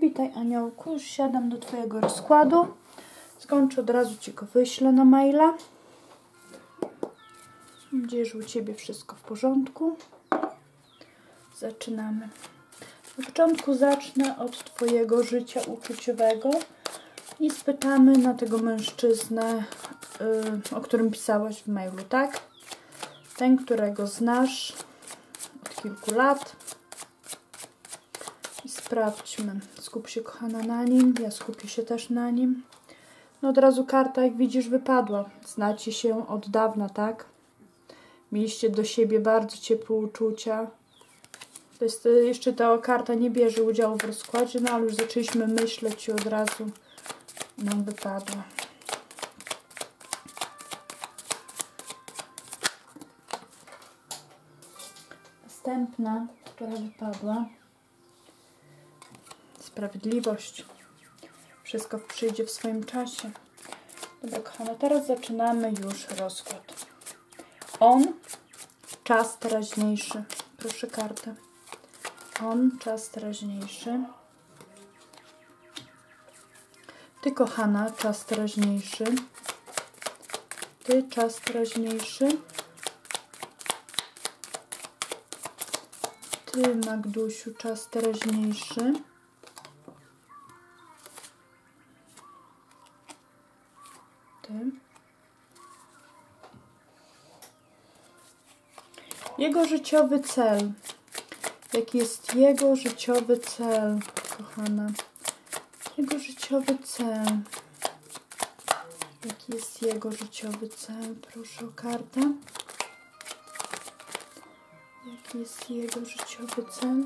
Witaj, aniołku, już siadam do Twojego rozkładu. Skończę, od razu Ci go wyślę na maila. Mam nadzieję, że u Ciebie wszystko w porządku. Zaczynamy. Na początku zacznę od Twojego życia uczuciowego i spytamy na tego mężczyznę, o którym pisałaś w mailu, tak? Ten, którego znasz od kilku lat. I sprawdźmy. Skup się, kochana, na nim. Ja skupię się też na nim. No od razu karta, jak widzisz, wypadła. Znacie się od dawna, tak? Mieliście do siebie bardzo ciepłe uczucia. To jest, jeszcze ta karta nie bierze udziału w rozkładzie, no ale już zaczęliśmy myśleć i od razu nam wypadła. Następna, która wypadła. Sprawiedliwość. Wszystko przyjdzie w swoim czasie. Dobra, kochana, teraz zaczynamy już rozkład. On, czas teraźniejszy. Proszę kartę. On, czas teraźniejszy. Ty, kochana, czas teraźniejszy. Ty, czas teraźniejszy. Ty, Magdusiu, czas teraźniejszy. Ty. Jego życiowy cel. Jaki jest jego życiowy cel, kochana? Jego życiowy cel. Jaki jest jego życiowy cel? Proszę o kartę. Jaki jest jego życiowy cel?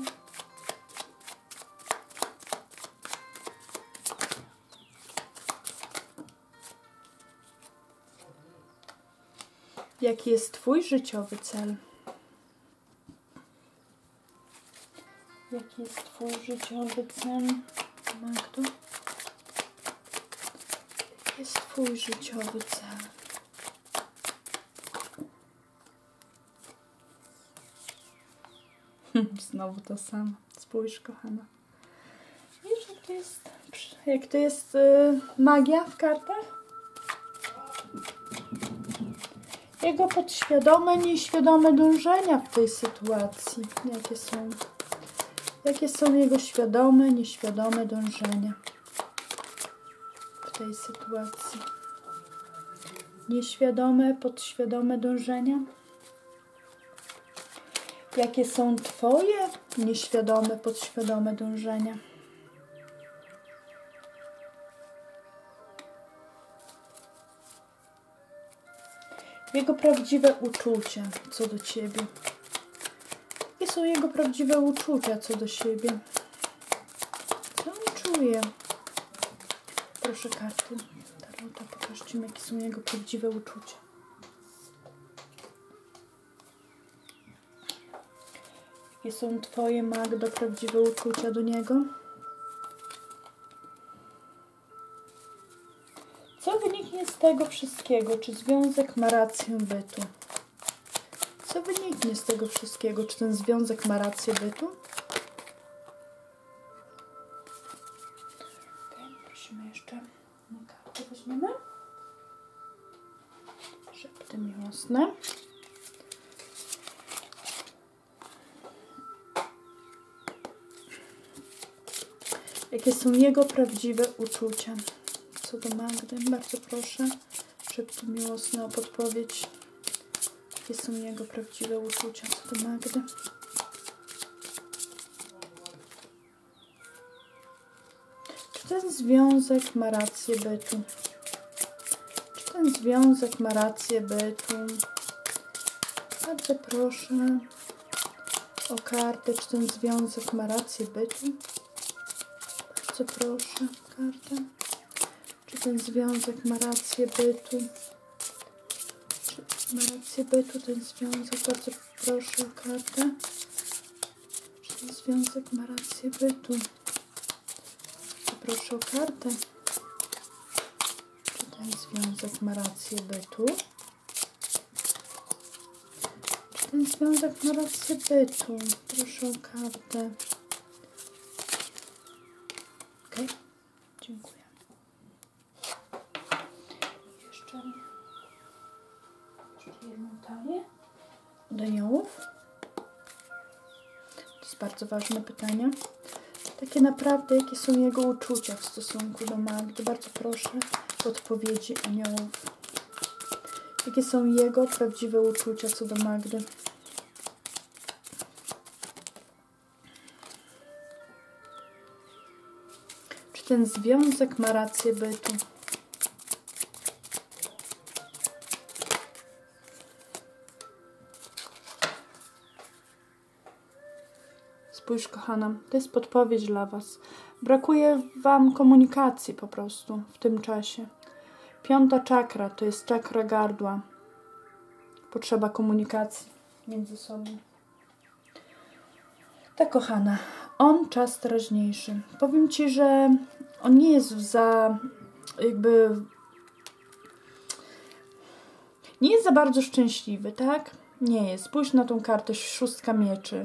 Jaki jest Twój życiowy cel? Jaki jest Twój życiowy cel, Magdo? Jaki jest Twój życiowy cel? Znowu to samo. Spójrz, kochana. Wiesz, jak to jest magia w kartach? Jego podświadome, nieświadome dążenia w tej sytuacji. Jakie są? Jakie są jego świadome, nieświadome dążenia w tej sytuacji? Nieświadome, podświadome dążenia? Jakie są Twoje nieświadome, podświadome dążenia? Jego prawdziwe uczucia co do Ciebie. Jakie są jego prawdziwe uczucia co do siebie? Co on czuje? Proszę karty Tarota, pokażcie mi, jakie są jego prawdziwe uczucia. Jakie są Twoje, Magdo, prawdziwe uczucia do niego? Co wyniknie z tego wszystkiego? Czy związek ma rację bytu? Co wyniknie z tego wszystkiego? Czy ten związek ma rację bytu? Okay, prosimy jeszcze na kartę weźmiemy. Szepty miłosne. Jakie są jego prawdziwe uczucia co do Magdy? Bardzo proszę. Szepty miłosne o podpowiedź. Jakie są jego prawdziwe uczucia co do Magdy? Czy ten związek ma rację bytu? Czy ten związek ma rację bytu? Bardzo proszę o kartę. Czy ten związek ma rację bytu? Bardzo proszę o kartę. Czy ten związek ma rację bytu? Ma rację bytu ten związek. Bardzo proszę o kartę. Czy ten związek ma rację bytu? Proszę o kartę. Czy ten związek ma rację bytu? Czy ten związek ma rację bytu? Proszę o kartę. okej? Dziękuję. Jeszcze jedną talię. Od aniołów. To jest bardzo ważne pytanie. Takie naprawdę, jakie są jego uczucia w stosunku do Magdy? Bardzo proszę o odpowiedzi aniołów. Jakie są jego prawdziwe uczucia co do Magdy? Czy ten związek ma rację bytu? Spójrz, kochana, to jest podpowiedź dla was. Brakuje wam komunikacji po prostu w tym czasie. 5. czakra to jest czakra gardła. Potrzeba komunikacji między sobą. Tak, kochana, on czas teraźniejszy. Powiem ci, że on nie jest nie jest za bardzo szczęśliwy, tak? Nie jest. Spójrz na tą kartę, 6 mieczy.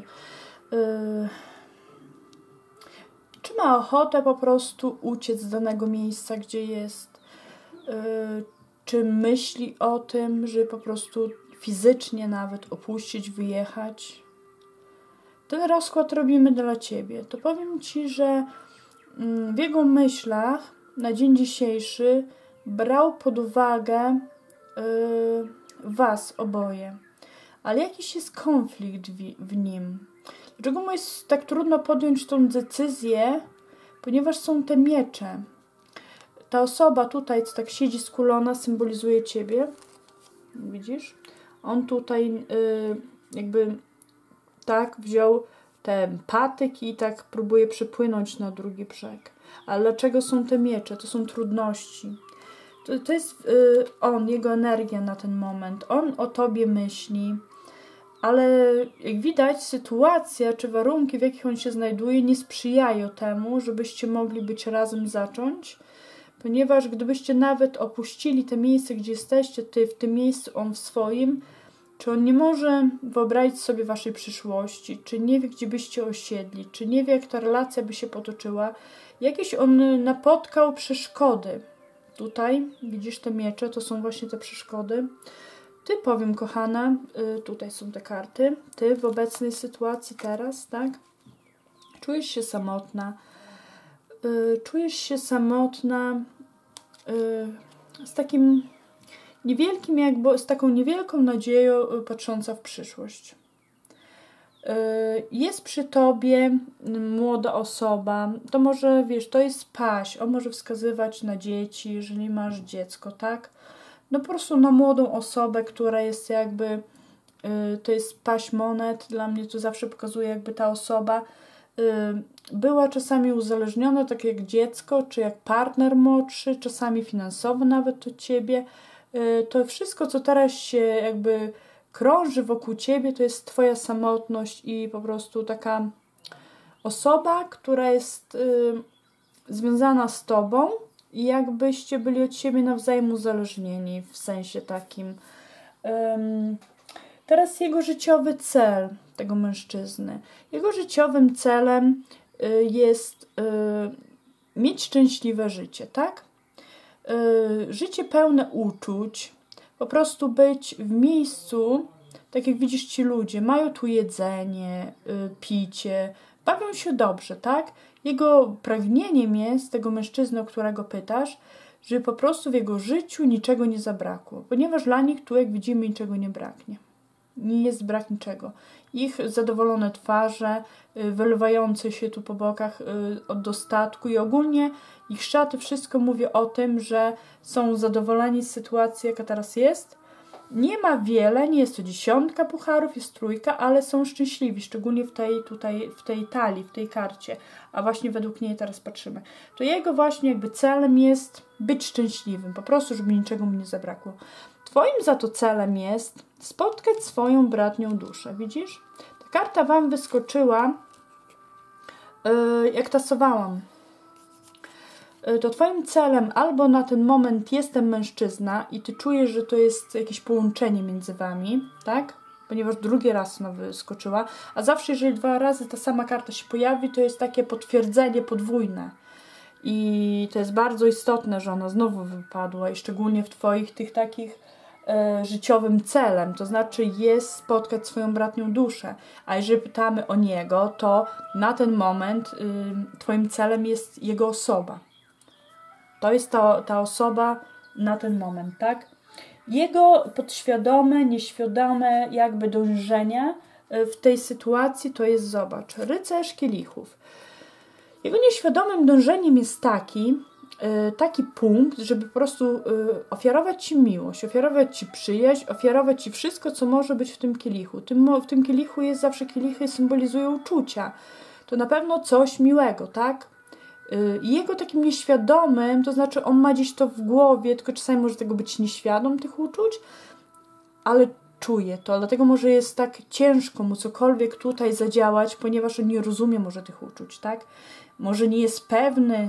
Czy ma ochotę po prostu uciec z danego miejsca, gdzie jest? Czy myśli o tym, że po prostu fizycznie nawet opuścić, wyjechać? Ten rozkład robimy dla ciebie. To powiem ci, że w jego myślach na dzień dzisiejszy brał pod uwagę was oboje. Ale jakiś jest konflikt w nim. Dlaczego mu jest tak trudno podjąć tą decyzję? Ponieważ są te miecze. Ta osoba tutaj, co tak siedzi skulona, symbolizuje ciebie. Widzisz? On tutaj jakby tak wziął te patyki i tak próbuje przypłynąć na drugi brzeg. Ale dlaczego są te miecze? To są trudności. To jest on, jego energia na ten moment. On o tobie myśli. Ale jak widać, sytuacja czy warunki, w jakich on się znajduje, nie sprzyjają temu, żebyście mogli być razem zacząć. Ponieważ gdybyście nawet opuścili te miejsce, gdzie jesteście, ty w tym miejscu, on w swoim, czy on nie może wyobrazić sobie waszej przyszłości, czy nie wie, gdzie byście osiedli, czy nie wie, jak ta relacja by się potoczyła. Jakieś on napotkał przeszkody. Tutaj, widzisz te miecze, to są właśnie te przeszkody. Ty, powiem, kochana, tutaj są te karty, ty w obecnej sytuacji teraz, tak? Czujesz się samotna. Czujesz się samotna z takim niewielkim, jakby z taką niewielką nadzieją patrząca w przyszłość. Jest przy tobie młoda osoba, to może, wiesz, to jest paź, on może wskazywać na dzieci, jeżeli masz dziecko, tak? No po prostu na młodą osobę, która jest jakby, to jest paź monet, dla mnie to zawsze pokazuje, jakby ta osoba była czasami uzależniona, tak jak dziecko, czy jak partner młodszy, czasami finansowo nawet od ciebie. To wszystko, co teraz się jakby krąży wokół ciebie, to jest twoja samotność i po prostu taka osoba, która jest związana z tobą i jakbyście byli od siebie nawzajem uzależnieni w sensie takim. Teraz jego życiowy cel tego mężczyzny. Jego życiowym celem jest mieć szczęśliwe życie, tak? Życie pełne uczuć, po prostu być w miejscu, tak jak widzisz, ci ludzie mają tu jedzenie, picie, bawią się dobrze, tak? Jego pragnieniem jest, tego mężczyzny, o którego pytasz, żeby po prostu w jego życiu niczego nie zabrakło, ponieważ dla nich tu, jak widzimy, niczego nie braknie. Nie jest brak niczego. Ich zadowolone twarze, wylewające się tu po bokach od dostatku i ogólnie ich szaty, wszystko mówi o tym, że są zadowoleni z sytuacji, jaka teraz jest. Nie ma wiele, nie jest to 10 pucharów, jest 3, ale są szczęśliwi, szczególnie w tej talii, w tej karcie. A właśnie według niej teraz patrzymy. To jego właśnie jakby celem jest być szczęśliwym, po prostu, żeby niczego mu nie zabrakło. Twoim za to celem jest spotkać swoją bratnią duszę. Widzisz? Ta karta wam wyskoczyła, jak tasowałam. To twoim celem albo na ten moment jest ten mężczyzna i ty czujesz, że to jest jakieś połączenie między wami, tak? Ponieważ drugi raz ona wyskoczyła, a zawsze jeżeli 2 razy ta sama karta się pojawi, to jest takie potwierdzenie podwójne. I to jest bardzo istotne, że ona znowu wypadła i szczególnie w Twoich tych takich życiowym celem, to znaczy jest spotkać swoją bratnią duszę. A jeżeli pytamy o niego, to na ten moment Twoim celem jest jego osoba. To jest ta osoba na ten moment, tak? Jego podświadome, nieświadome jakby dążenia w tej sytuacji to jest, zobacz, rycerz kielichów. Jego nieświadomym dążeniem jest taki punkt, żeby po prostu ofiarować Ci miłość, ofiarować Ci przyjaźń, ofiarować Ci wszystko, co może być w tym kielichu. W tym kielichu jest zawsze, kielichy symbolizują uczucia. To na pewno coś miłego, tak? I jego takim nieświadomym, to znaczy on ma gdzieś to w głowie, tylko czasami może tego być nieświadom tych uczuć, ale czuje to, dlatego może jest tak ciężko mu cokolwiek tutaj zadziałać, ponieważ on nie rozumie może tych uczuć, tak? Może nie jest pewny,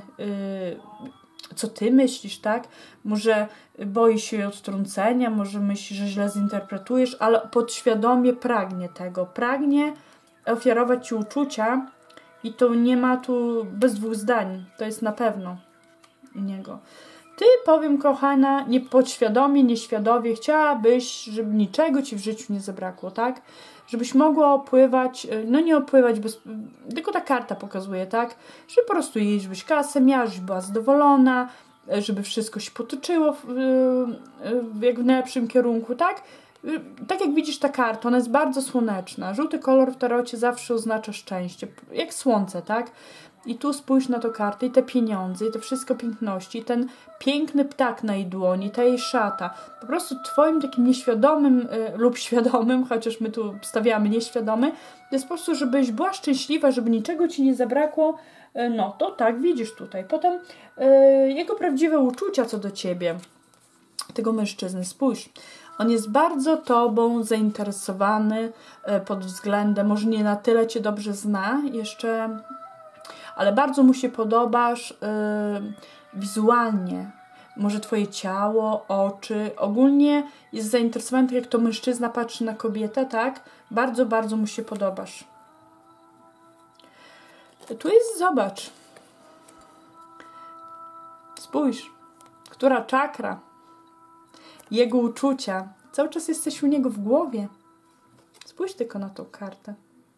co ty myślisz, tak? Może boi się odtrącenia, może myśli, że źle zinterpretujesz, ale podświadomie pragnie tego. Pragnie ofiarować ci uczucia i to nie ma tu bez dwóch zdań. To jest na pewno u niego. Ty, powiem kochana, podświadomie, nieświadomie chciałabyś, żeby niczego ci w życiu nie zabrakło, tak? Żebyś mogła opływać, no nie opływać, tylko ta karta pokazuje, tak? Że po prostu jeździć kasę miała, żebyś była zadowolona, żeby wszystko się potoczyło jak w najlepszym kierunku, tak? Tak jak widzisz ta karta, ona jest bardzo słoneczna. Żółty kolor w tarocie zawsze oznacza szczęście, jak słońce, tak? I tu spójrz na tę kartę i te pieniądze, i te wszystko piękności, i ten piękny ptak na jej dłoni, ta jej szata. Po prostu twoim takim nieświadomym lub świadomym, chociaż my tu stawiamy nieświadomy, to jest po prostu, żebyś była szczęśliwa, żeby niczego ci nie zabrakło. No to tak, widzisz tutaj. Potem jego prawdziwe uczucia co do ciebie, tego mężczyzny, spójrz. On jest bardzo tobą zainteresowany pod względem, może nie na tyle cię dobrze zna jeszcze, ale bardzo mu się podobasz wizualnie. Może twoje ciało, oczy. Ogólnie jest zainteresowany, tak jak to mężczyzna patrzy na kobietę, tak? Bardzo, bardzo mu się podobasz. Tu jest, zobacz. Spójrz. Która czakra? Jego uczucia. Cały czas jesteś u niego w głowie. Spójrz tylko na tą kartę.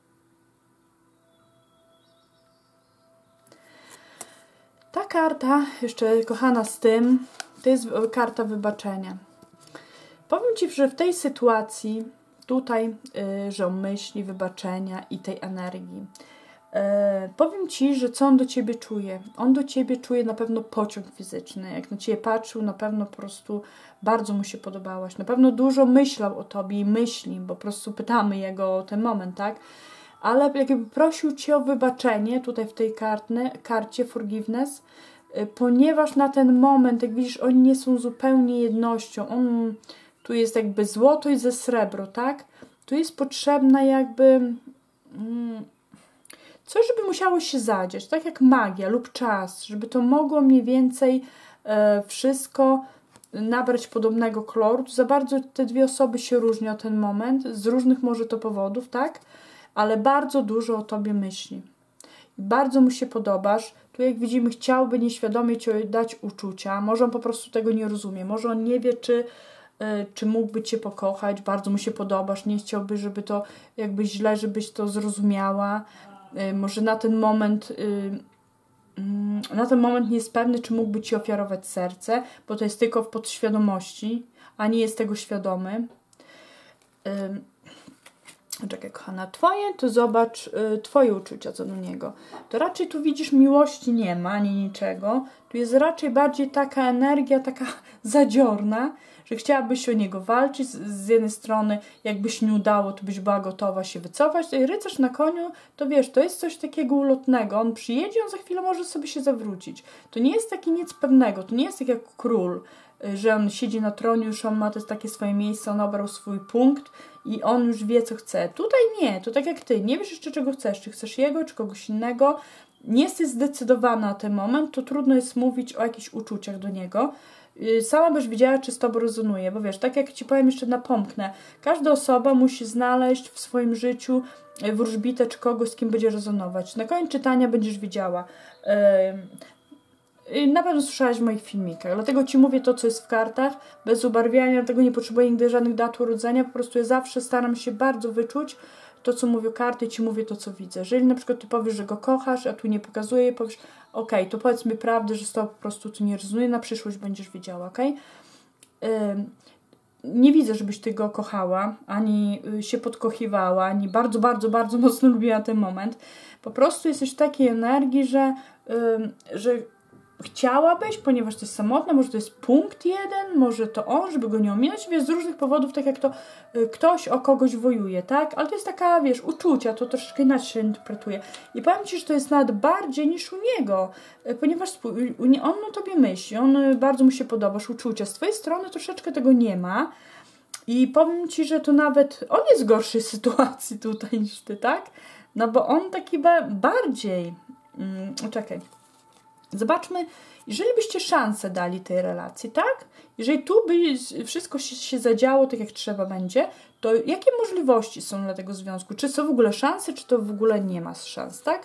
Ta karta, jeszcze kochana z tym, to jest karta wybaczenia. Powiem Ci, że w tej sytuacji, tutaj, że on myśli wybaczenia i tej energii, powiem Ci, że co on do Ciebie czuje. On do Ciebie czuje na pewno pociąg fizyczny. Jak na Ciebie patrzył, na pewno po prostu bardzo mu się podobałaś. Na pewno dużo myślał o Tobie i myśli, bo po prostu pytamy jego o ten moment, tak? Ale jakby prosił Cię o wybaczenie, tutaj w tej karcie forgiveness, ponieważ na ten moment, jak widzisz, oni nie są zupełnie jednością. Tu jest jakby złoto i ze srebro, tak? Tu jest potrzebna jakby coś, żeby musiało się zadziać, tak jak magia lub czas, żeby to mogło mniej więcej wszystko nabrać podobnego koloru. Za bardzo te dwie osoby się różnią o ten moment, z różnych może to powodów, tak? Ale bardzo dużo o Tobie myśli. Bardzo mu się podobasz. Tu jak widzimy, chciałby nieświadomie Ci dać uczucia. Może on po prostu tego nie rozumie. Może on nie wie, czy mógłby Cię pokochać. Bardzo mu się podobasz. Nie chciałby, żeby to jakby źle, żebyś to zrozumiała. Może na ten moment nie jest pewny, czy mógłby Ci ofiarować serce, bo to jest tylko w podświadomości, a nie jest tego świadomy. Czekaj, kochana, Twoje, to zobacz Twoje uczucia co do niego. To raczej tu widzisz, miłości nie ma, ani niczego. Tu jest raczej bardziej taka energia, taka zadziorna, że chciałabyś o niego walczyć. Z jednej strony, jakbyś nie udało, to byś była gotowa się wycofać. I rycerz na koniu, to wiesz, to jest coś takiego ulotnego. On przyjedzie, on za chwilę może sobie się zawrócić. To nie jest taki nic pewnego, to nie jest tak jak król, że on siedzi na tronie, już on ma to takie swoje miejsce, on obrał swój punkt i on już wie, co chce. Tutaj nie, to tak jak ty, nie wiesz jeszcze, czego chcesz, czy chcesz jego, czy kogoś innego, nie jesteś zdecydowana na ten moment, to trudno jest mówić o jakichś uczuciach do niego. Sama byś wiedziała, czy z tobą rezonuje, bo wiesz, tak jak ci powiem, jeszcze napomknę, każda osoba musi znaleźć w swoim życiu wróżbitę, czy kogoś, z kim będzie rezonować. Na koniec czytania będziesz wiedziała. na pewno słyszałaś w moich filmikach, dlatego Ci mówię to, co jest w kartach, bez ubarwiania, dlatego nie potrzebuję nigdy żadnych dat urodzenia, po prostu ja zawsze staram się bardzo wyczuć to, co mówią karty, Ci mówię to, co widzę. Jeżeli na przykład Ty powiesz, że go kochasz, a tu nie pokazuje, powiesz, okej, to powiedz mi prawdę, że z Tobą po prostu tu nie rezonuje, na przyszłość będziesz wiedziała, okej? Nie widzę, żebyś Ty go kochała, ani się podkochiwała, ani bardzo, bardzo, bardzo mocno lubiła ten moment. Po prostu jesteś w takiej energii, że chciałabyś, ponieważ to jest samotna, może to jest punkt jeden, może to on, żeby go nie ominąć, wiesz, z różnych powodów, tak jak to ktoś o kogoś wojuje, tak? Ale to jest taka, wiesz, uczucia, to troszeczkę inaczej się interpretuje. I powiem Ci, że to jest nawet bardziej niż u niego, ponieważ on o Tobie myśli, bardzo mu się podobasz, uczucia. Z Twojej strony troszeczkę tego nie ma i powiem Ci, że to nawet on jest w gorszej sytuacji tutaj niż Ty, tak? No bo on taki bardziej... czekaj. Zobaczmy, jeżeli byście szansę dali tej relacji, tak? Jeżeli tu by wszystko się zadziało tak, jak trzeba będzie, to jakie możliwości są dla tego związku? Czy są w ogóle szanse, czy to w ogóle nie ma szans, tak?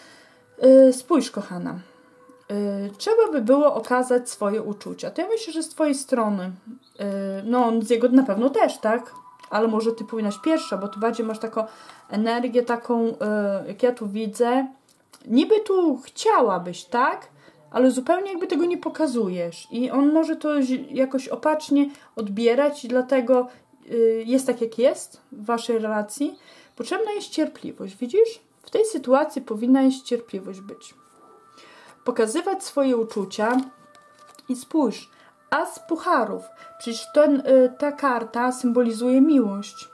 Spójrz, kochana. Trzeba by było okazać swoje uczucia. To ja myślę, że z Twojej strony, no z jego na pewno też, tak? Ale może Ty powinnaś pierwsza, bo Ty bardziej masz taką energię, taką, jak ja tu widzę, niby tu chciałabyś, tak? Ale zupełnie jakby tego nie pokazujesz. I on może to jakoś opacznie odbierać i dlatego jest tak, jak jest w Waszej relacji. Potrzebna jest cierpliwość, widzisz? W tej sytuacji powinna jest cierpliwość być. Pokazywać swoje uczucia i spójrz, as pucharów. Przecież ta karta symbolizuje miłość.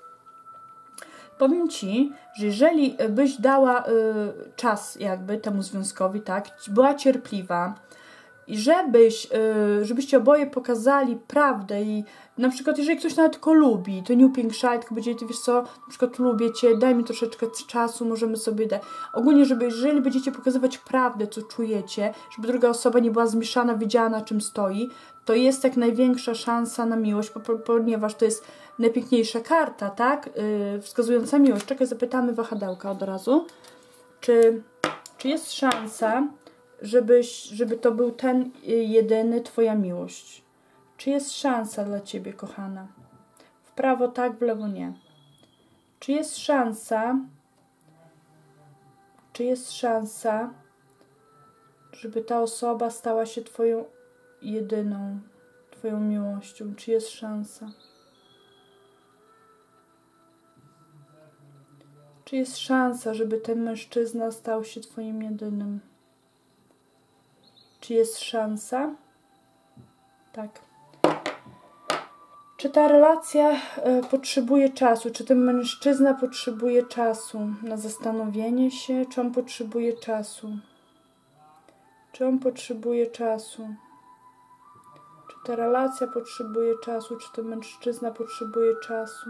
Powiem Ci, że jeżeli byś dała czas jakby temu związkowi, tak, była cierpliwa i żebyście oboje pokazali prawdę i na przykład jeżeli ktoś nawet tylko lubi, to nie upiększaj, tylko będzie, Ty wiesz co, na przykład lubię Cię, daj mi troszeczkę czasu, możemy sobie dać. Ogólnie, jeżeli będziecie pokazywać prawdę, co czujecie, żeby druga osoba nie była zmieszana, wiedziała na czym stoi, to jest jak największa szansa na miłość, ponieważ to jest najpiękniejsza karta, tak? Wskazująca miłość. Czekaj, zapytamy wahadełka od razu. Czy jest szansa, żeby to był ten jedyny Twoja miłość? Czy jest szansa dla Ciebie, kochana? W prawo tak, w lewo nie. Czy jest szansa, żeby ta osoba stała się Twoją jedyną, Twoją miłością? Czy jest szansa? Czy jest szansa, żeby ten mężczyzna stał się Twoim jedynym? Czy jest szansa? Tak. Czy ta relacja potrzebuje czasu? Czy ten mężczyzna potrzebuje czasu na zastanowienie się? Czy on potrzebuje czasu? Czy on potrzebuje czasu? Czy ta relacja potrzebuje czasu? Czy ten mężczyzna potrzebuje czasu?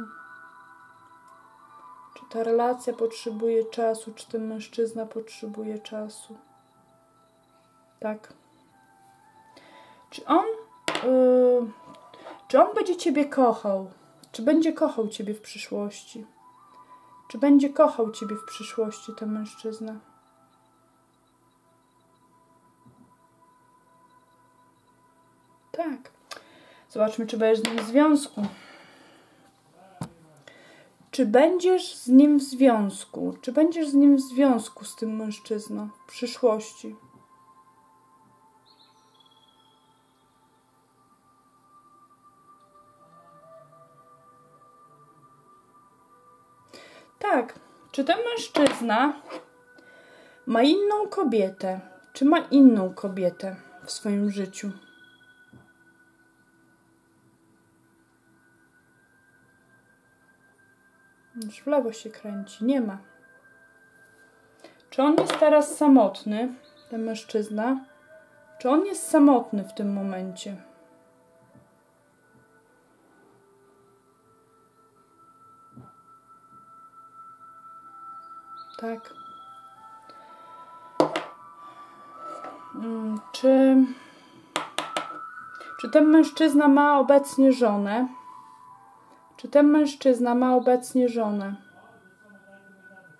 Czy ta relacja potrzebuje czasu? Czy ten mężczyzna potrzebuje czasu? Tak. Czy on będzie Ciebie kochał? Czy będzie kochał Ciebie w przyszłości? Czy będzie kochał Ciebie w przyszłości ten mężczyzna? Tak. Zobaczmy, czy będziesz z nim w związku. Czy będziesz z nim w związku? Czy będziesz z nim w związku z tym mężczyzną w przyszłości? Tak. Czy ten mężczyzna ma inną kobietę? Czy ma inną kobietę w swoim życiu? Już w lewo się kręci. Nie ma. Czy on jest teraz samotny, ten mężczyzna? Czy on jest samotny w tym momencie? Tak. Czy ten mężczyzna ma obecnie żonę? Czy ten mężczyzna ma obecnie żonę?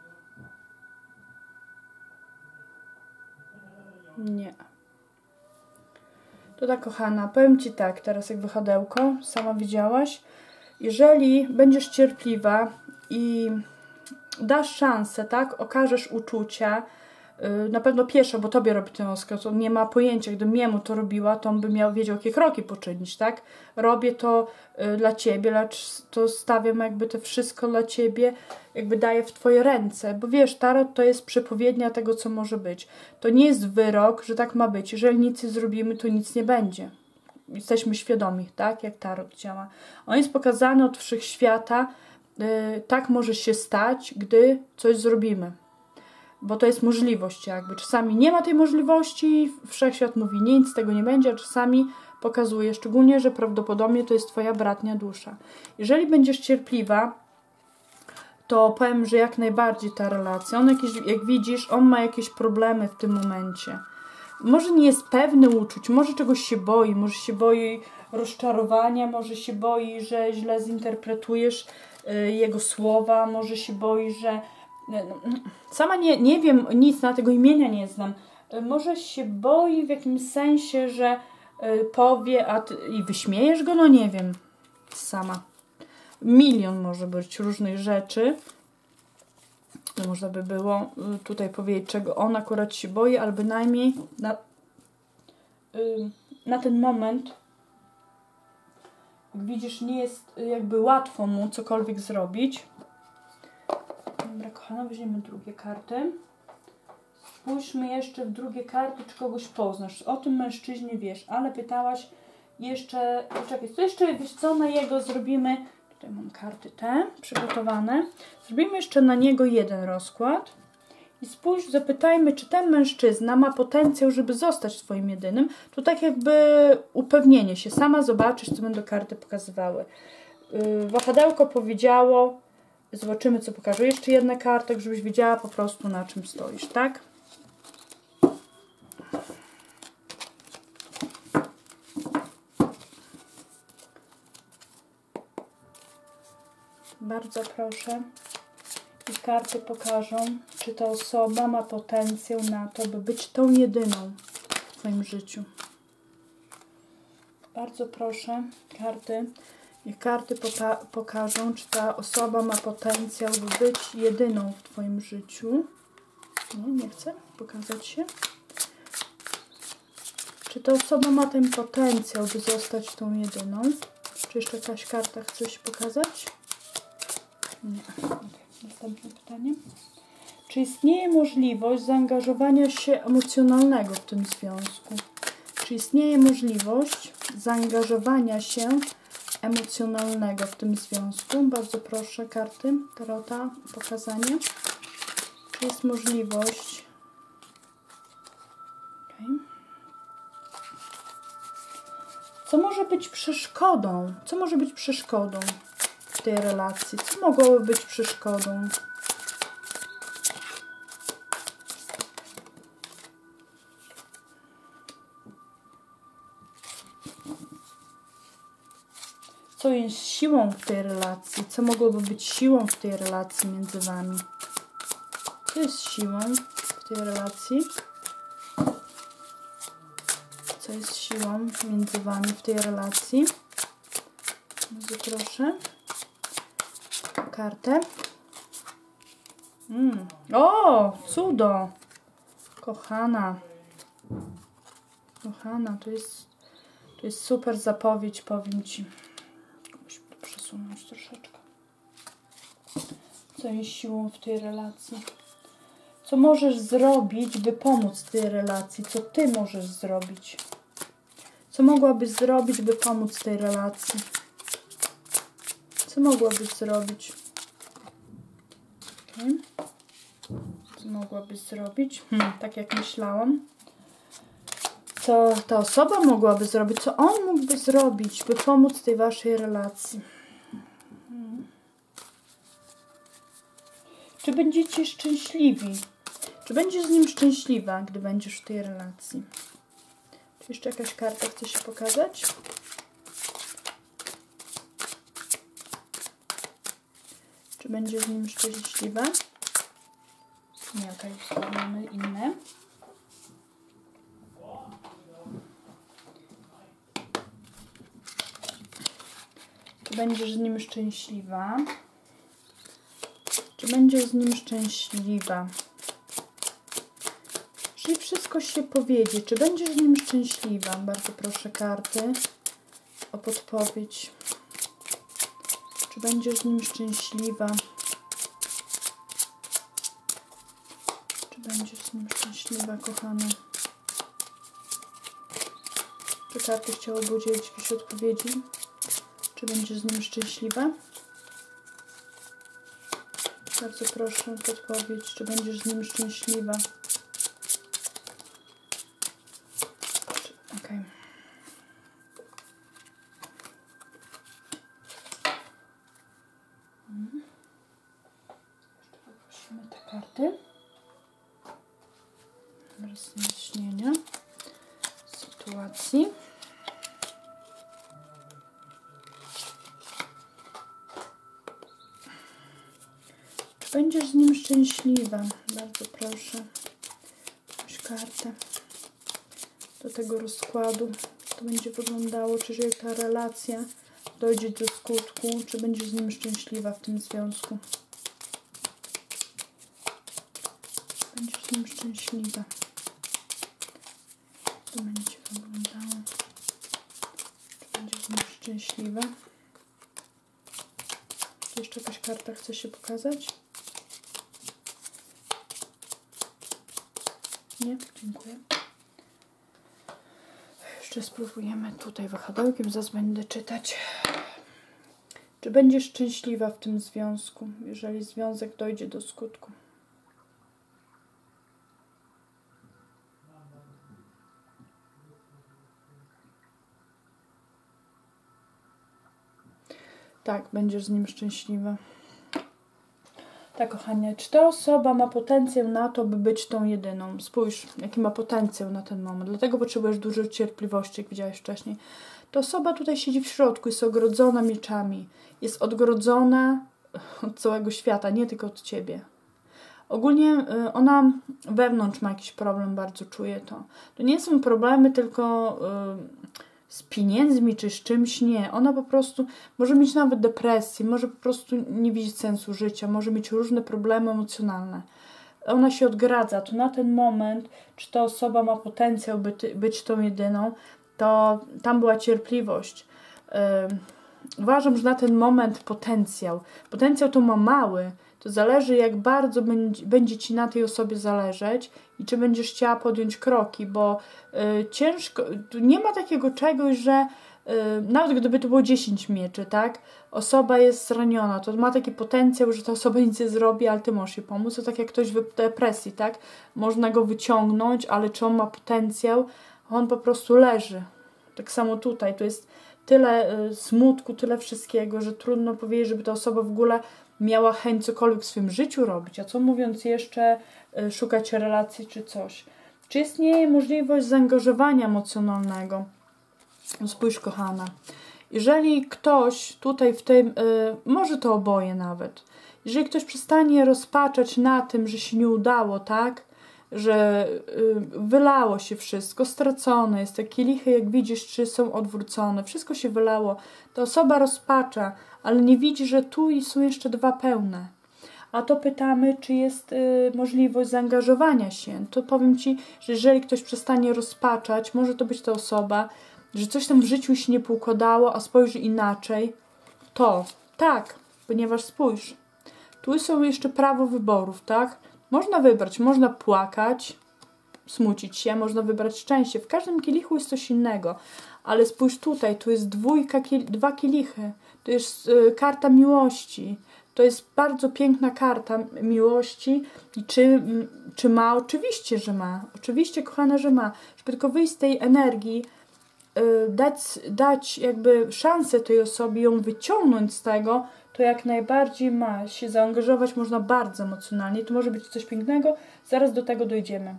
Nie. To tak, kochana, powiem Ci tak, teraz jak wychodełko, sama widziałaś, jeżeli będziesz cierpliwa i dasz szansę, tak, okażesz uczucia, na pewno pieszo, bo Tobie robi ten rozkaz, on nie ma pojęcia, gdybym jemu to robiła, to on by wiedział, jakie kroki poczynić, tak? Robię to dla Ciebie, lecz to stawiam jakby to wszystko dla Ciebie, jakby daję w Twoje ręce, bo wiesz, tarot to jest przepowiednia tego, co może być. To nie jest wyrok, że tak ma być. Jeżeli nic nie zrobimy, to nic nie będzie. Jesteśmy świadomi, tak? Jak tarot działa. On jest pokazany od wszechświata, tak może się stać, gdy coś zrobimy. Bo to jest możliwość jakby. Czasami nie ma tej możliwości, wszechświat mówi nic z tego nie będzie, a czasami pokazuje, szczególnie, że prawdopodobnie to jest Twoja bratnia dusza. Jeżeli będziesz cierpliwa, to powiem, że jak najbardziej ta relacja. On jakieś, jak widzisz, on ma jakieś problemy w tym momencie. Może nie jest pewny uczuć, może czegoś się boi, może się boi rozczarowania, może się boi, że źle zinterpretujesz jego słowa, może się boi, że sama nie wiem, nic na tego imienia nie znam. Może się boi w jakimś sensie, że powie, a ty i wyśmiejesz go? No nie wiem. Sama. Milion może być różnych rzeczy. Można by było tutaj powiedzieć, czego on akurat się boi, ale bynajmniej na ten moment, jak widzisz, nie jest jakby łatwo mu cokolwiek zrobić. Dobra, kochana, weźmiemy drugie karty. Spójrzmy jeszcze w drugie karty, czy kogoś poznasz. O tym mężczyźnie wiesz, ale pytałaś jeszcze... Poczekaj, to jeszcze, wiesz co, na jego zrobimy... Tutaj mam karty te przygotowane. Zrobimy jeszcze na niego jeden rozkład. I spójrz, zapytajmy, czy ten mężczyzna ma potencjał, żeby zostać Twoim jedynym. To tak jakby upewnienie się. Sama zobaczysz, co będą karty pokazywały. Wahadełko powiedziało... Zobaczymy, co pokaże. Jeszcze jedna karta, żebyś wiedziała po prostu, na czym stoisz, tak? Bardzo proszę. I karty pokażą, czy ta osoba ma potencjał na to, by być tą jedyną w Twoim życiu. Bardzo proszę, karty. Niech karty pokażą, czy ta osoba ma potencjał, by być jedyną w Twoim życiu. Nie chcę pokazać się. Czy ta osoba ma ten potencjał, by zostać tą jedyną? Czy jeszcze jakaś karta chce się pokazać? Nie. Okay. Następne pytanie. Czy istnieje możliwość zaangażowania się emocjonalnego w tym związku? Czy istnieje możliwość zaangażowania się emocjonalnego w tym związku? Bardzo proszę, karty tarota, pokazanie. Czy jest możliwość? Okay. Co może być przeszkodą? Co może być przeszkodą w tej relacji? Co mogłoby być przeszkodą? Co jest siłą w tej relacji? Co mogłoby być siłą w tej relacji między Wami? Co jest siłą w tej relacji? Co jest siłą między Wami w tej relacji? Bardzo proszę. Kartę. O! Cudo! Kochana. Kochana, to jest super zapowiedź, powiem Ci. Musimy to przesunąć troszeczkę. Co jest siłą w tej relacji? Co możesz zrobić, by pomóc tej relacji? Co Ty możesz zrobić? Co mogłabyś zrobić, by pomóc tej relacji? Co mogłabyś zrobić? Okay. Co mogłabyś zrobić? Tak jak myślałam. Co ta osoba mogłaby zrobić? Co on mógłby zrobić, by pomóc tej Waszej relacji? Czy będziecie szczęśliwi? Czy będziesz z nim szczęśliwa, gdy będziesz w tej relacji? Czy jeszcze jakaś karta chce się pokazać? Czy będziesz z nim szczęśliwa? Nie, okej, mamy inne. Czy będziesz z nim szczęśliwa? Czy będziesz z nim szczęśliwa? Jeżeli wszystko się powiedzie, czy będziesz z nim szczęśliwa? Bardzo proszę karty o podpowiedź. Czy będziesz z nim szczęśliwa? Czy będziesz z nim szczęśliwa, kochana? Czy karty chciałyby udzielić jakiejś odpowiedzi? Czy będziesz z nim szczęśliwa? Bardzo proszę o podpowiedź, czy będziesz z nim szczęśliwa? Okej. Jeszcze poprosimy te karty. Rozjaśnienia sytuacji. Czy będziesz z nim szczęśliwa? Bardzo proszę. Jakąś kartę do tego rozkładu. To będzie wyglądało, czy jeżeli ta relacja dojdzie do skutku, czy będziesz z nim szczęśliwa w tym związku. Będziesz z nim szczęśliwa. To będzie wyglądało. Czy będziesz z nim szczęśliwa? Czy jeszcze jakaś karta chce się pokazać? Nie? Dziękuję. Jeszcze spróbujemy tutaj wahadełkiem, zaraz będę czytać. Czy będziesz szczęśliwa w tym związku, jeżeli związek dojdzie do skutku? Tak, będziesz z nim szczęśliwa. Tak, kochanie, czy ta osoba ma potencjał na to, by być tą jedyną? Spójrz, jaki ma potencjał na ten moment. Dlatego potrzebujesz dużo cierpliwości, jak widziałeś wcześniej. Ta osoba tutaj siedzi w środku, jest ogrodzona mieczami. Jest odgrodzona od całego świata, nie tylko od ciebie. Ogólnie ona wewnątrz ma jakiś problem, bardzo czuje to. To nie są problemy tylko z pieniędzmi czy z czymś, nie. Ona po prostu może mieć nawet depresję, może po prostu nie widzieć sensu życia, może mieć różne problemy emocjonalne. Ona się odgradza. To na ten moment, czy ta osoba ma potencjał być tą jedyną, to tam była cierpliwość. Uważam, że na ten moment potencjał to ma mały. To zależy, jak bardzo będzie ci na tej osobie zależeć i czy będziesz chciała podjąć kroki, bo ciężko, tu nie ma takiego czegoś, że nawet gdyby to było 10 mieczy, tak? Osoba jest zraniona, to ma taki potencjał, że ta osoba nic nie zrobi, ale ty możesz jej pomóc. To tak jak ktoś w depresji, tak? Można go wyciągnąć, ale czy on ma potencjał? On po prostu leży. Tak samo tutaj, to jest tyle smutku, tyle wszystkiego, że trudno powiedzieć, żeby ta osoba w ogóle miała chęć cokolwiek w swoim życiu robić, a co mówiąc jeszcze szukać relacji czy coś. Czy istnieje możliwość zaangażowania emocjonalnego? Spójrz, kochana. Jeżeli ktoś tutaj w tym, może to oboje nawet, jeżeli ktoś przestanie rozpaczać na tym, że się nie udało, tak? Że wylało się wszystko, stracone jest, te kielichy, jak widzisz, czy są odwrócone, wszystko się wylało, ta osoba rozpacza, ale nie widzi, że tu są jeszcze 2 pełne. A to pytamy, czy jest możliwość zaangażowania się. To powiem ci, że jeżeli ktoś przestanie rozpaczać, może to być ta osoba, że coś tam w życiu się nie poukładało, a spojrzy inaczej, to tak, ponieważ spójrz, tu są jeszcze prawo wyborów, tak? Można wybrać, można płakać, smucić się, można wybrać szczęście. W każdym kielichu jest coś innego, ale spójrz tutaj, tu jest 2 kielichy, to jest karta miłości. To jest bardzo piękna karta miłości. I czy ma? Oczywiście, że ma. Oczywiście, kochana, że ma. Żeby tylko wyjść z tej energii, dać jakby szansę tej osobie, ją wyciągnąć z tego, to jak najbardziej ma się zaangażować, można bardzo emocjonalnie. To może być coś pięknego. Zaraz do tego dojdziemy.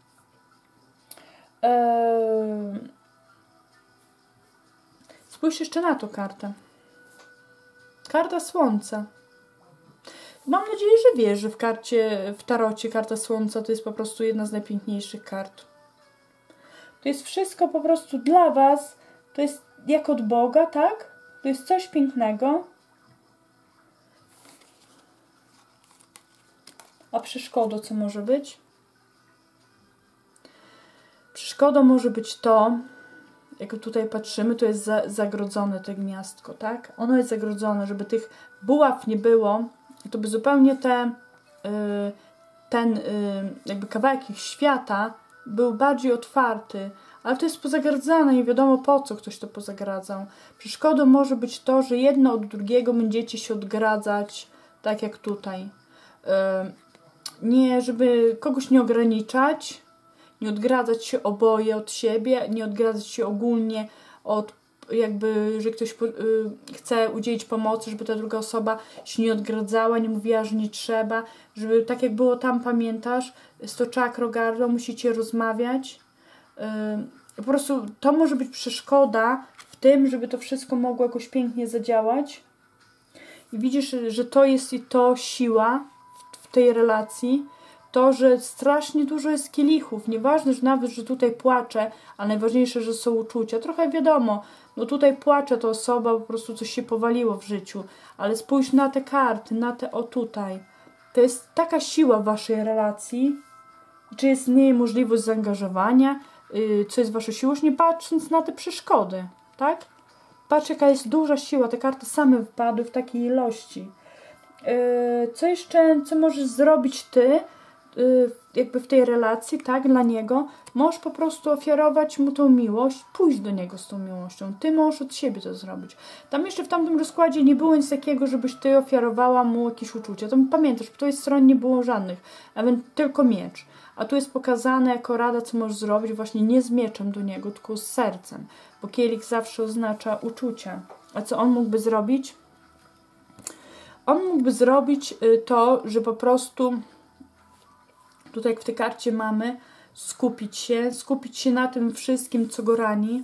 Spójrz jeszcze na tą kartę. Karta Słońca. Mam nadzieję, że wiesz, że w tarocie karta Słońca to jest po prostu jedna z najpiękniejszych kart. To jest wszystko po prostu dla was. To jest jak od Boga, tak? To jest coś pięknego. A przeszkodą co może być? Przeszkodą może być to, jak tutaj patrzymy, to jest zagrodzone to gniazdko, tak? Ono jest zagrodzone, żeby tych buław nie było, to by zupełnie ten jakby kawałek ich świata był bardziej otwarty, ale to jest pozagradzane i wiadomo po co ktoś to pozagradzał. Przeszkodą może być to, że jedno od drugiego będziecie się odgradzać, tak jak tutaj. Nie, żeby kogoś nie ograniczać, nie odgradzać się oboje od siebie, nie odgradzać się ogólnie od jakby, że ktoś chce udzielić pomocy, żeby ta druga osoba się nie odgradzała, nie mówiła, że nie trzeba, żeby tak jak było tam, pamiętasz, z to czakro gardło, musicie rozmawiać. Po prostu to może być przeszkoda w tym, żeby to wszystko mogło jakoś pięknie zadziałać. I widzisz, że to jest i to siła w tej relacji. To, że strasznie dużo jest kielichów. Nieważne, że nawet, że tutaj płacze, ale najważniejsze, że są uczucia. Trochę wiadomo, no tutaj płacze ta osoba, po prostu coś się powaliło w życiu. Ale spójrz na te karty, na te o tutaj. To jest taka siła w waszej relacji. Czy jest w niej możliwość zaangażowania? Co jest waszą siłą? Nie patrząc na te przeszkody, tak? Patrz, jaka jest duża siła. Te karty same wypadły w takiej ilości. Co jeszcze, co możesz zrobić ty, jakby w tej relacji, tak, dla niego, możesz po prostu ofiarować mu tą miłość, pójść do niego z tą miłością. Ty możesz od siebie to zrobić. Tam jeszcze w tamtym rozkładzie nie było nic takiego, żebyś ty ofiarowała mu jakieś uczucia. Tam pamiętasz, po tej stronie nie było żadnych, tylko miecz. A tu jest pokazane jako rada, co możesz zrobić, właśnie nie z mieczem do niego, tylko z sercem. Bo kielich zawsze oznacza uczucia. A co on mógłby zrobić? On mógłby zrobić to, że po prostu tutaj jak w tej karcie mamy skupić się na tym wszystkim, co go rani,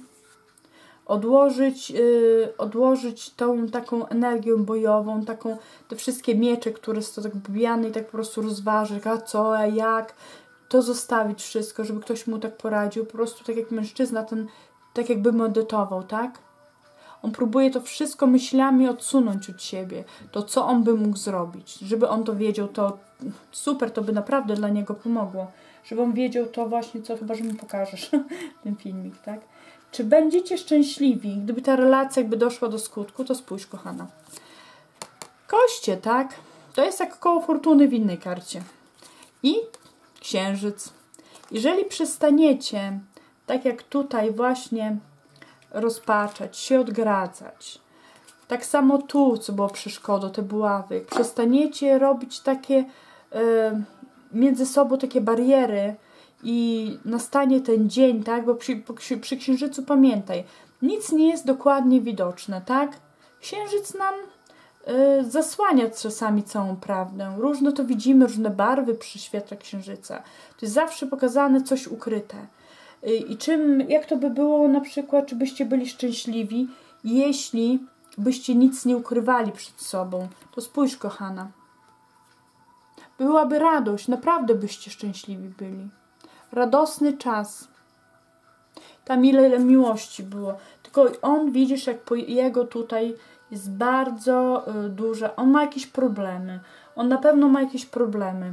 odłożyć tą taką energię bojową, te wszystkie miecze, które są tak pobijane i tak po prostu rozważyć, a co, a jak, to zostawić wszystko, żeby ktoś mu tak poradził, po prostu tak jak mężczyzna, tak jakby medytował, tak? On próbuje to wszystko myślami odsunąć od siebie. To, co on by mógł zrobić. Żeby on to wiedział, to super, to by naprawdę dla niego pomogło. Żeby on wiedział to właśnie, co chyba, że mi pokażesz ten filmik, tak? Czy będziecie szczęśliwi, gdyby ta relacja jakby doszła do skutku? To spójrz, kochana. Koście, tak? To jest jak koło fortuny w innej karcie. I księżyc. Jeżeli przestaniecie, tak jak tutaj właśnie, rozpaczać, się odgradzać. Tak samo tu, co było przeszkodą, te buławy. Jak przestaniecie robić takie między sobą takie bariery i nastanie ten dzień, tak? Bo przy księżycu pamiętaj, nic nie jest dokładnie widoczne, tak? Księżyc nam zasłania czasami całą prawdę. Różne to widzimy, różne barwy przy świetle księżyca. To jest zawsze pokazane coś ukryte. I jak to by było na przykład, czy byście byli szczęśliwi, jeśli byście nic nie ukrywali przed sobą. To spójrz, kochana. Byłaby radość, naprawdę byście szczęśliwi byli. Radosny czas. Tam ile miłości było. Tylko on, widzisz, jak po jego tutaj jest bardzo duże. On ma jakieś problemy. On na pewno ma jakieś problemy.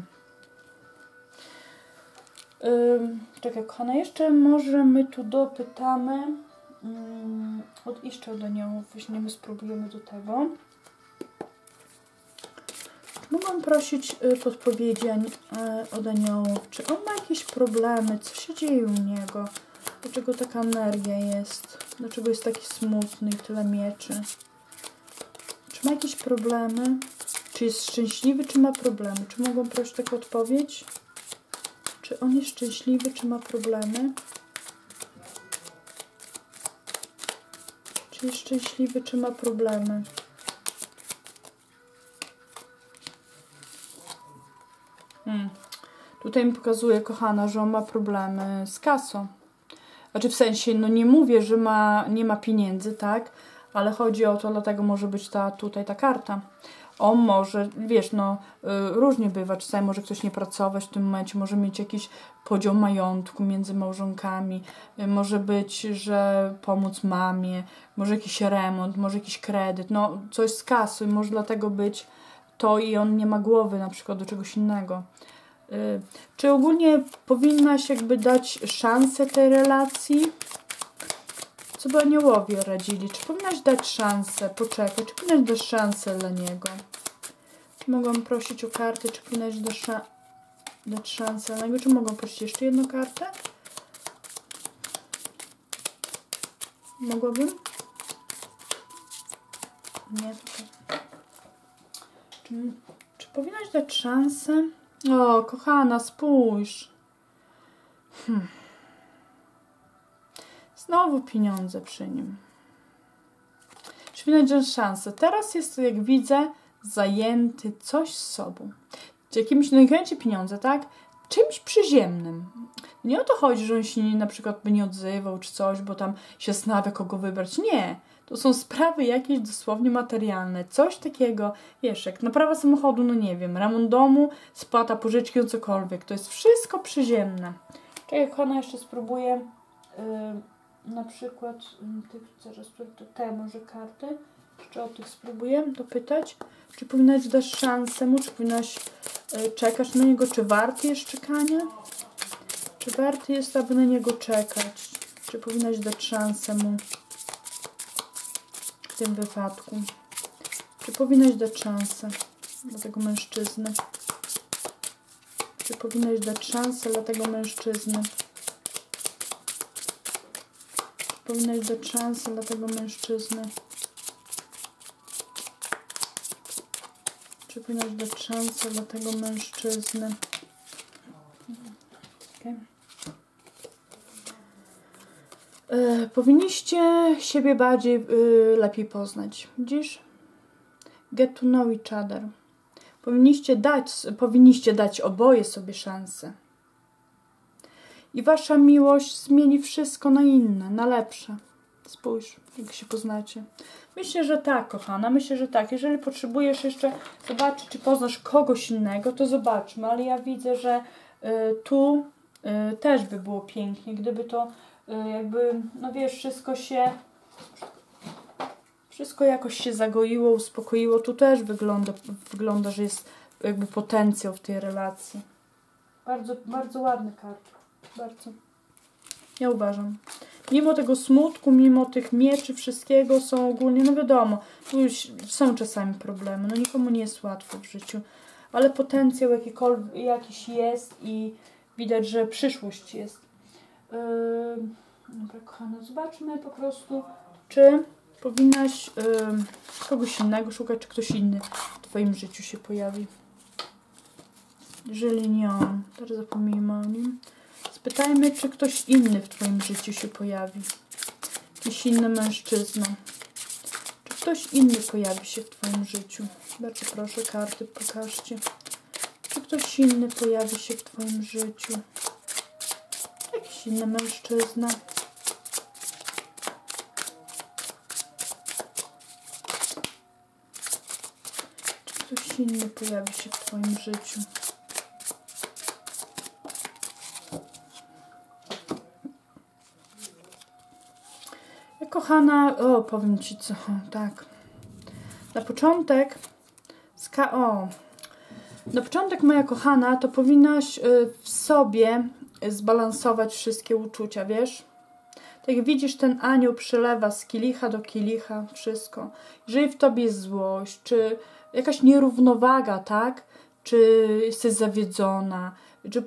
Czekaj, kochana, jeszcze może my tu dopytamy. Jeszcze od aniołów weźmiemy, spróbujemy do tego. Mogłam prosić podpowiedzi od aniołów. Czy on ma jakieś problemy? Co się dzieje u niego? Dlaczego taka energia jest? Dlaczego jest taki smutny i tyle mieczy? Czy ma jakieś problemy? Czy jest szczęśliwy, czy ma problemy? Czy mogłam prosić taką odpowiedź? Czy on jest szczęśliwy, czy ma problemy? Czy jest szczęśliwy, czy ma problemy? Tutaj mi pokazuje, kochana, że on ma problemy z kasą. Znaczy w sensie, no nie mówię, że nie ma pieniędzy, tak? Ale chodzi o to, dlatego może być tutaj ta karta. on może, wiesz, no różnie bywa, czasami może ktoś nie pracować w tym momencie, może mieć jakiś podział majątku między małżonkami, może być, że pomóc mamie, może jakiś remont, może jakiś kredyt, no coś z kasy, może dlatego być to i on nie ma głowy na przykład do czegoś innego. Czy ogólnie powinnaś jakby dać szansę tej relacji? Co by aniołowie radzili? Czy powinnaś dać szansę, poczekać? Czy powinnaś dać szansę dla niego? Mogą prosić o kartę, czy powinnaś dać szansę dla niego? Czy mogą prosić jeszcze jedną kartę? Mogłabym? Nie, tutaj. Czy powinnaś dać szansę? O, kochana, spójrz. Znowu pieniądze przy nim. Czy powinnaś dać szansę? Teraz jest, jak widzę, zajęty coś z sobą. Jakimś, no i kręci pieniądze, tak? Czymś przyziemnym. Nie o to chodzi, że on się na przykład by nie odzywał czy coś, bo tam się zastanawia, kogo wybrać. Nie. To są sprawy jakieś dosłownie materialne. Coś takiego, wiesz, jak naprawa samochodu, no nie wiem, remont domu, spłata pożyczki, no cokolwiek. To jest wszystko przyziemne. Czekaj, kochana, jeszcze spróbuję na przykład te może karty. Jeszcze o tych spróbuję dopytać. Czy powinnaś dać szansę mu, czy powinnaś czekać na niego, czy warty jest czekania? Czy warty jest, aby na niego czekać? Czy powinnaś dać szansę mu w tym wypadku? Czy powinnaś dać szansę dla tego mężczyzny? Czy powinnaś dać szansę dla tego mężczyzny? Czy powinnaś dać szansę dla tego mężczyzny? Czy powinnaś dać szansę dla tego mężczyzny? Okay. Powinniście siebie bardziej lepiej poznać. Widzisz? Get to know each other. Powinniście dać oboje sobie szansę. I wasza miłość zmieni wszystko na inne, na lepsze. Spójrz, jak się poznacie. Myślę, że tak, kochana. Myślę, że tak. Jeżeli potrzebujesz jeszcze zobaczyć, czy poznasz kogoś innego, to zobaczmy. Ale ja widzę, że tu też by było pięknie, gdyby to jakby, no wiesz, wszystko jakoś się zagoiło, uspokoiło. Tu też wygląda, że jest jakby potencjał w tej relacji. Bardzo, bardzo ładny kart. Bardzo. Ja uważam. Mimo tego smutku, mimo tych mieczy, wszystkiego są ogólnie, no wiadomo, tu już są czasami problemy, no nikomu nie jest łatwo w życiu, ale potencjał jakiś jest i widać, że przyszłość jest. Dobra, kochana, zobaczmy po prostu, czy powinnaś kogoś innego szukać, czy ktoś inny w twoim życiu się pojawi. Jeżeli nie on, teraz zapomnijmy o nim. Spytajmy, czy ktoś inny w twoim życiu się pojawi. Jakiś inny mężczyzna. Czy ktoś inny pojawi się w twoim życiu? Bardzo proszę, karty pokażcie. Czy ktoś inny pojawi się w twoim życiu? Jakiś inny mężczyzna. Czy ktoś inny pojawi się w twoim życiu? Kochana, powiem ci co, tak. Na początek, moja kochana, to powinnaś w sobie zbalansować wszystkie uczucia, wiesz? Tak jak widzisz, ten anioł przelewa z kielicha do kielicha wszystko. Jeżeli w tobie jest złość, czy jakaś nierównowaga, tak? Czy jesteś zawiedzona, czy po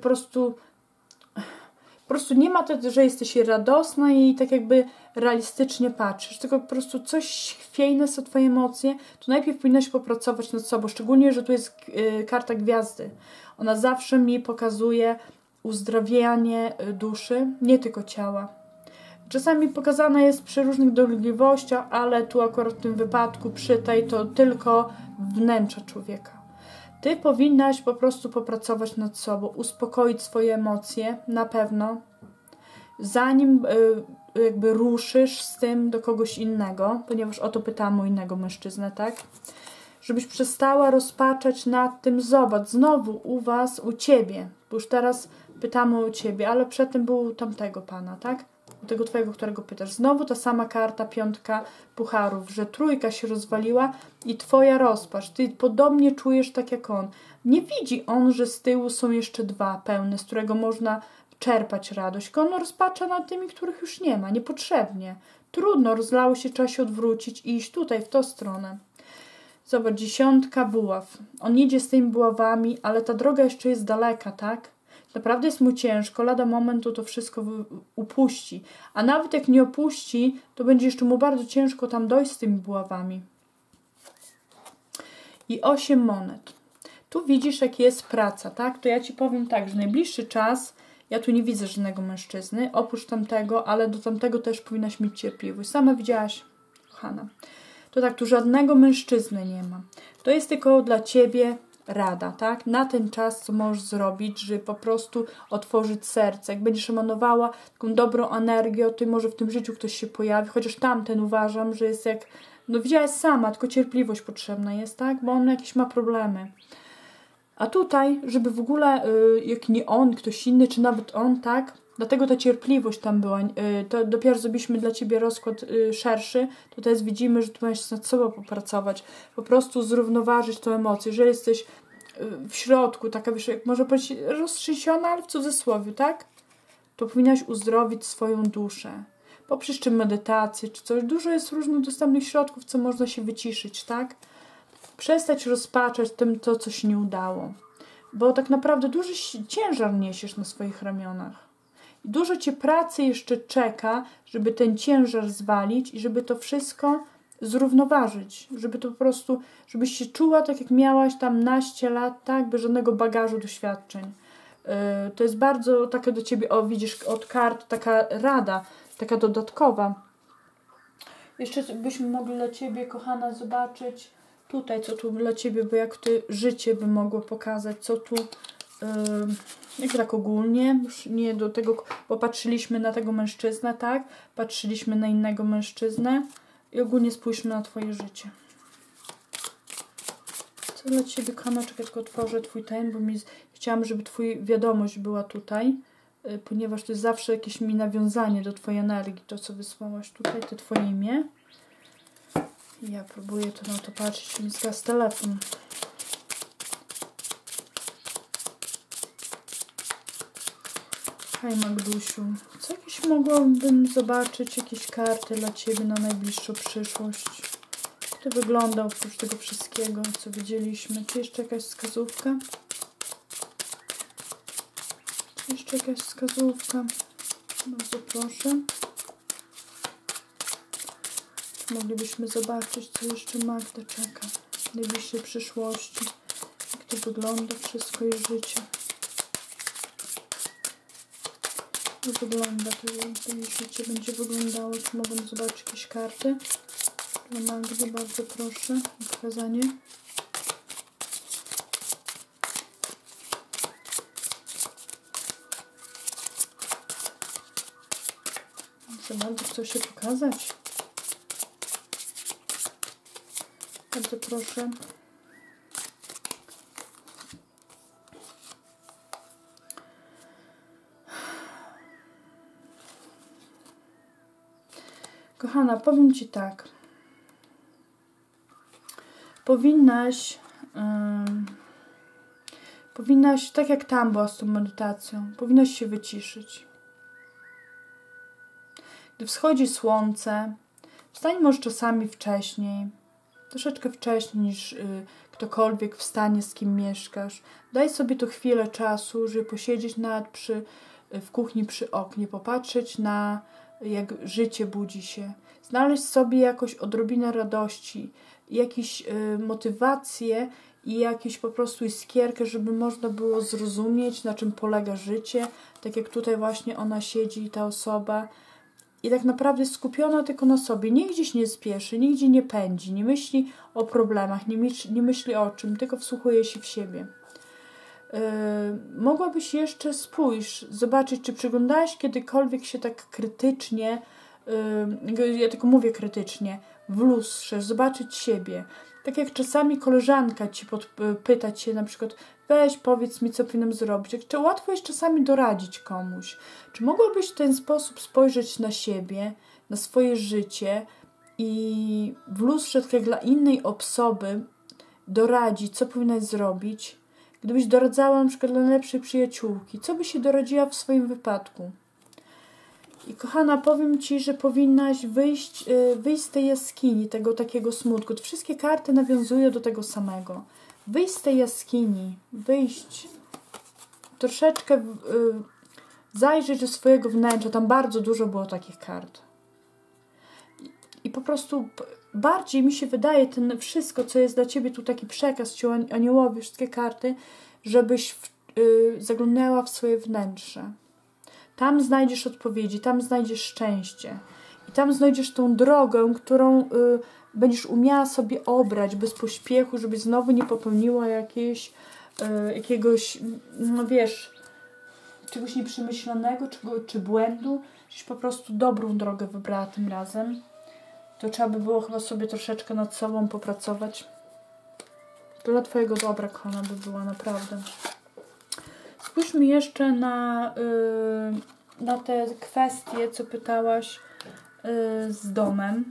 prostu nie ma tego, że jesteś radosna i tak jakby realistycznie patrzysz, tylko po prostu coś chwiejne są twoje emocje, to najpierw powinnaś popracować nad sobą, szczególnie, że tu jest karta gwiazdy. Ona zawsze mi pokazuje uzdrawianie duszy, nie tylko ciała. Czasami pokazana jest przy różnych dolegliwościach, ale tu akurat w tym wypadku przy tej to tylko wnętrza człowieka. Ty powinnaś po prostu popracować nad sobą, uspokoić swoje emocje, na pewno, zanim jakby ruszysz z tym do kogoś innego, ponieważ o to pytałam o innego mężczyznę, tak? żebyś przestała rozpaczać nad tym. Zobacz, znowu u was, u ciebie, bo już teraz pytamy o ciebie, ale przedtem był tamtego pana, tak? Tego twojego, którego pytasz. Znowu ta sama karta, 5 pucharów, że trójka się rozwaliła i twoja rozpacz. Ty podobnie czujesz tak jak on. Nie widzi on, że z tyłu są jeszcze 2 pełne, z którego można czerpać radość. On rozpacza nad tymi, których już nie ma, niepotrzebnie. Trudno, rozlało się, trzeba się odwrócić i iść tutaj, w tą stronę. Zobacz, 10 buław. On idzie z tymi buławami, ale ta droga jeszcze jest daleka, tak? Naprawdę jest mu ciężko, lada momentu to wszystko upuści. A nawet jak nie opuści, to będzie jeszcze mu bardzo ciężko tam dojść z tymi buławami. I 8 monet. Tu widzisz, jak jest praca, tak? To ja ci powiem tak, że najbliższy czas, ja tu nie widzę żadnego mężczyzny, oprócz tamtego, ale do tamtego też powinnaś mieć cierpliwość. Sama widziałaś, kochana. To tak, tu żadnego mężczyzny nie ma. To jest tylko dla ciebie rada, tak? Na ten czas, co możesz zrobić, żeby po prostu otworzyć serce. Jak będziesz emanowała taką dobrą energię, to może w tym życiu ktoś się pojawi, chociaż tamten uważam, że jest jak, no widziałaś sama, tylko cierpliwość potrzebna jest, tak? Bo on jakieś ma problemy. A tutaj, żeby w ogóle, jak nie on, ktoś inny, czy nawet on, tak? Dlatego ta cierpliwość tam była. To dopiero zrobiliśmy dla ciebie rozkład szerszy. To teraz widzimy, że tu musisz nad sobą popracować. Po prostu zrównoważyć tą emocję. Jeżeli jesteś w środku, taka wiesz, jak może powiedzieć roztrzęsiona, ale w cudzysłowie, tak? To powinnaś uzdrowić swoją duszę. Poprzez czy medytację, czy coś. Dużo jest różnych dostępnych środków, co można się wyciszyć, tak? Przestać rozpaczać tym to, co się nie udało. Bo tak naprawdę duży ciężar niesiesz na swoich ramionach. I dużo cię pracy jeszcze czeka, żeby ten ciężar zwalić i żeby to wszystko zrównoważyć. Żeby to po prostu, żebyś się czuła tak, jak miałaś tam naście lat, tak? Bez żadnego bagażu doświadczeń. To jest bardzo taka do ciebie, o widzisz, od kart taka rada, taka dodatkowa. Jeszcze byśmy mogli dla ciebie, kochana, zobaczyć tutaj, co tu dla ciebie, bo jak ty życie by mogło pokazać, co tu, jak tak ogólnie, już nie do tego, bo patrzyliśmy na tego mężczyznę, tak? Patrzyliśmy na innego mężczyznę i ogólnie spójrzmy na twoje życie. Co dla ciebie, kochana, czekaj, tylko otworzę twój ten, bo chciałam, żeby twój wiadomość była tutaj, ponieważ to jest zawsze jakieś mi nawiązanie do twojej energii, to co wysłałaś tutaj, to twoje imię. Ja próbuję to na to patrzeć, mi zgasł telefon. Hej Magdusiu, co jakieś mogłabym zobaczyć, jakieś karty dla ciebie na najbliższą przyszłość? Jak to wygląda oprócz tego wszystkiego, co widzieliśmy? Czy jeszcze jakaś wskazówka? Czy jeszcze jakaś wskazówka? Bardzo proszę. Moglibyśmy zobaczyć, co jeszcze Magda czeka w najbliższej przyszłości. Jak to wygląda, wszystko jej życie. Jak wygląda to jej życie, będzie wyglądało. Czy mogę zobaczyć jakieś karty dla Magdy? Bardzo proszę o pokazanie. Za bardzo chcę się pokazać. Bardzo proszę. Kochana, powiem ci tak. Powinnaś, tak jak tam była z tą medytacją, powinnaś się wyciszyć. Gdy wschodzi słońce, wstań może czasami wcześniej, troszeczkę wcześniej niż ktokolwiek wstanie, z kim mieszkasz. Daj sobie tu chwilę czasu, żeby posiedzieć nawet w kuchni przy oknie, popatrzeć na jak życie budzi się. Znaleźć sobie jakoś odrobinę radości, jakąś motywację i jakąś po prostu iskierkę, żeby można było zrozumieć, na czym polega życie. Tak jak tutaj właśnie ona siedzi, ta osoba. I tak naprawdę jest skupiona tylko na sobie. Nigdzie się nie spieszy, nigdzie nie pędzi, nie myśli o problemach, nie myśli o czym, tylko wsłuchuje się w siebie. Mogłabyś jeszcze zobaczyć, czy przyglądałaś kiedykolwiek się tak krytycznie, ja tylko mówię krytycznie, w lustrze, zobaczyć siebie. Tak jak czasami koleżanka ci pyta cię na przykład, weź powiedz mi, co powinnam zrobić. Czy łatwo jest czasami doradzić komuś? Czy mogłabyś w ten sposób spojrzeć na siebie, na swoje życie i w lustrze, tak jak dla innej osoby, doradzić, co powinnaś zrobić? Gdybyś doradzała na przykład dla najlepszej przyjaciółki, co byś się doradziła w swoim wypadku? I kochana, powiem ci, że powinnaś wyjść z tej jaskini, tego takiego smutku. Wszystkie karty nawiązują do tego samego. Wyjść z tej jaskini, wyjść, troszeczkę zajrzeć do swojego wnętrza. Tam bardzo dużo było takich kart. I po prostu bardziej mi się wydaje, ten wszystko, co jest dla ciebie tu taki przekaz, ci aniołowie, wszystkie karty, żebyś zaglądała w swoje wnętrze. Tam znajdziesz odpowiedzi, tam znajdziesz szczęście. I tam znajdziesz tą drogę, którą będziesz umiała sobie obrać bez pośpiechu, żebyś znowu nie popełniła jakiegoś, no wiesz, czegoś nieprzemyślanego, czy błędu, żebyś po prostu dobrą drogę wybrała tym razem. To trzeba by było chyba sobie troszeczkę nad sobą popracować. To dla twojego dobra, kochana, by była naprawdę. Spójrzmy jeszcze na te kwestie, co pytałaś z domem.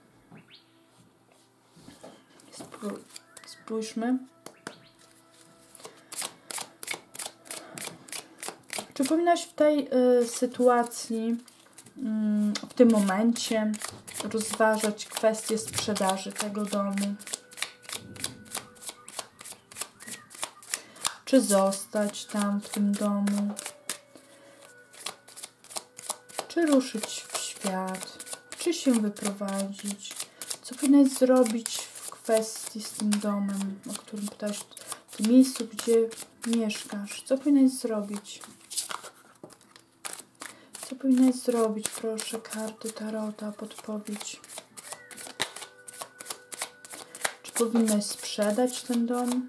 Spójrzmy. Czy powinnaś w tej sytuacji, w tym momencie rozważać kwestię sprzedaży tego domu? Czy zostać tam w tym domu? Czy ruszyć w świat? Czy się wyprowadzić? Co powinnaś zrobić w kwestii z tym domem, o którym pytałaś, w tym miejscu, gdzie mieszkasz? Co powinnaś zrobić? Co powinnaś zrobić? Proszę, karty Tarota, podpowiedź. Czy powinnaś sprzedać ten dom?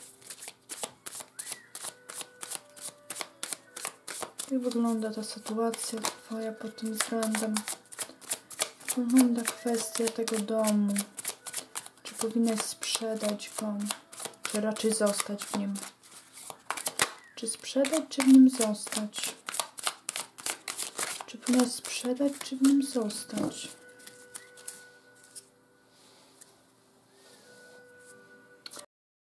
Jak wygląda ta sytuacja twoja pod tym względem? Jak wygląda kwestia tego domu? Czy powinnaś sprzedać go? Czy raczej zostać w nim? Czy sprzedać, czy w nim zostać? Czy powinnaś sprzedać, czy w nim zostać?